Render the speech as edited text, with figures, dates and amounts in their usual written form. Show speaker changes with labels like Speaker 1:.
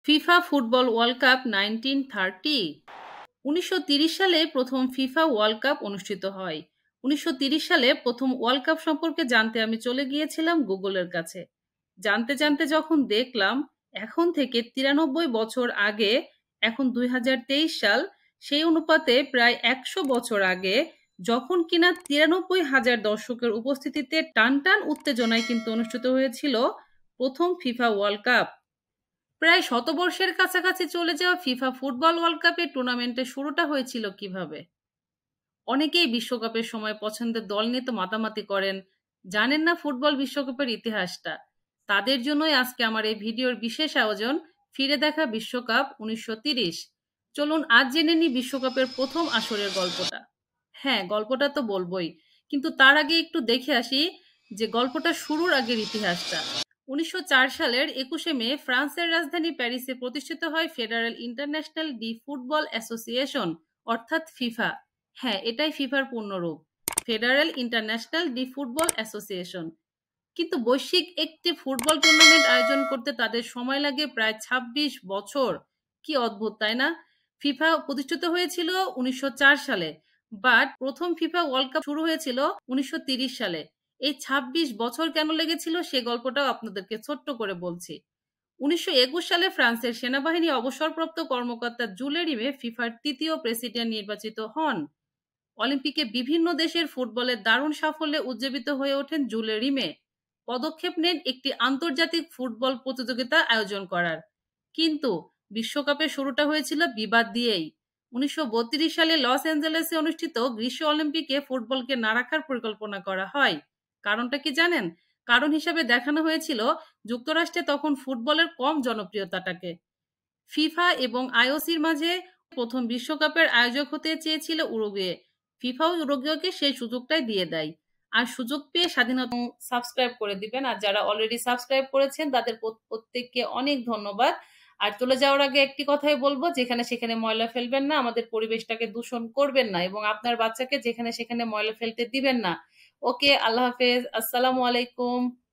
Speaker 1: FIFA football world cup 1930। 1930 সালে প্রথম FIFA world cup অনুষ্ঠিত হয়। 1930 সালে প্রথম ওয়ার্ল্ড কাপ সম্পর্কে জানতে আমি চলে গিয়েছিলাম গুগলের কাছে। জানতে জানতে যখন দেখলাম এখন থেকে 93 বছর আগে, এখন 2023 সাল, সেই অনুপাতে প্রায় 100 বছর আগে, যখন কিনা 93,000 দর্শকের উপস্থিতিতে টানটান উত্তেজনায় কিন্তু অনুষ্ঠিত হয়েছিল প্রথম ফিফা ওয়ার্ল্ড কাপ। প্রায় শতবর্ষের কাছাকাছি চলে যাওয়া ফিফা ফুটবল ওয়ার্ল্ড কাপের টুর্নামেন্টের শুরুটা হয়েছিল কিভাবে? অনেকেই বিশ্বকাপের সময় পছন্দের দল নিয়ে তো মাতামাতি করেন, জানেন না ফুটবল বিশ্বকাপের ইতিহাসটা। তাদের জন্যই আজকে আমার এই ভিডিওর বিশেষ আয়োজন, ফিরে দেখা বিশ্বকাপ 1930। চলুন আজ জেনে নিই বিশ্বকাপের প্রথম আসরের গল্পটা। হ্যাঁ, গল্পটা তো বলবোই, কিন্তু তার আগে একটু দেখে আসি যে গল্পটা শুরুর আগের ইতিহাসটা। 1904 সালের 21শে মে ফ্রান্সের রাজধানী প্যারিসে প্রতিষ্ঠিত হয় federal international de football association, অর্থাৎ ফিফা। হ্যাঁ, এটাই ফিফার পূর্ণরূপ, federal international de football association. কিন্তু বৈশ্বিক একটি ফুটবল টুর্নামেন্ট আয়োজন করতে তাদের সময় লাগে প্রায় 26 বছর। কি অদ্ভুত, তাই না? ফিফা প্রতিষ্ঠিত হয়েছিল 1904 সালে, বাট প্রথম ফিফা ওয়ার্ল্ড কাপ শুরু হয়েছিল 1930 সালে। এই 26 বছর কেন লেগেছিল সে গল্পটাও আপনাদেরকে ছোট্ট করে বলছি। 1921 সালে ফ্রান্সের সেনাবাহিনী অবসরপ্রাপ্ত কর্মকর্তা জুলে রিমে ফিফার তৃতীয় প্রেসিডেন্ট নির্বাচিত হন। অলিম্পিকে বিভিন্ন দেশের ফুটবলের দারুণ সাফল্যে উজ্জীবিত হয়ে ওঠেন জুলে রিমে। পদক্ষেপ নেন একটি আন্তর্জাতিক ফুটবল প্রতিযোগিতা আয়োজন করার। কিন্তু বিশ্বকাপের শুরুটা হয়েছিল বিবাদ দিয়েই। 1932 সালে লস অ্যাঞ্জেলেসে অনুষ্ঠিত গ্রীষ্ম অলিম্পিকে ফুটবলকে না রাখার পরিকল্পনা করা হয়। কারণটা কি জানেন? কারণ হিসাবে দেখানো হয়েছিল যুক্তরাষ্ট্রে তখন ফুটবলের কম জনপ্রিয়তাটাকে। ফিফা এবং আইওসির মাঝে প্রথম বিশ্বকাপের আয়োজক হতে চেয়েছিল উরুগুয়ে। ফিফাও উরুগুয়েকে সেই সুযোগটাই দিয়ে দেয়। আর সুযোগ পেয়ে স্বাধীনতা। সাবস্ক্রাইব করে দিবেন, আর যারা অলরেডি সাবস্ক্রাইব করেছেন তাদের প্রত্যেককে অনেক ধন্যবাদ। আর চলে যাওয়ার আগে একটি কথাই বলবো, যেখানে সেখানে ময়লা ফেলবেন না, আমাদের পরিবেশটাকে দূষণ করবেন না, এবং আপনার বাচ্চাকে যেখানে সেখানে ময়লা ফেলতে দিবেন না। ওকে, আল্লাহ হাফেজ, আসসালামু আলাইকুম।